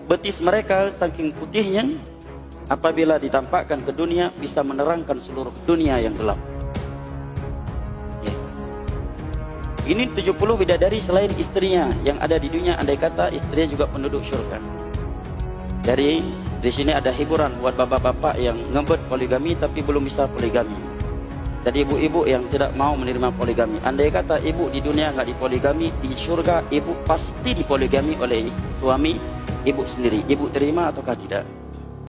betis mereka saking putihnya, apabila ditampakkan ke dunia bisa menerangkan seluruh dunia yang gelap. Ini 70 bidadari selain istrinya yang ada di dunia, andai kata istrinya juga penduduk syurga. Dari sini ada hiburan buat bapak-bapak yang ngebet poligami tapi belum bisa poligami. Jadi ibu-ibu yang tidak mau menerima poligami, andai kata ibu di dunia nggak dipoligami, di syurga ibu pasti dipoligami oleh suami ibu sendiri. Ibu terima ataukah tidak?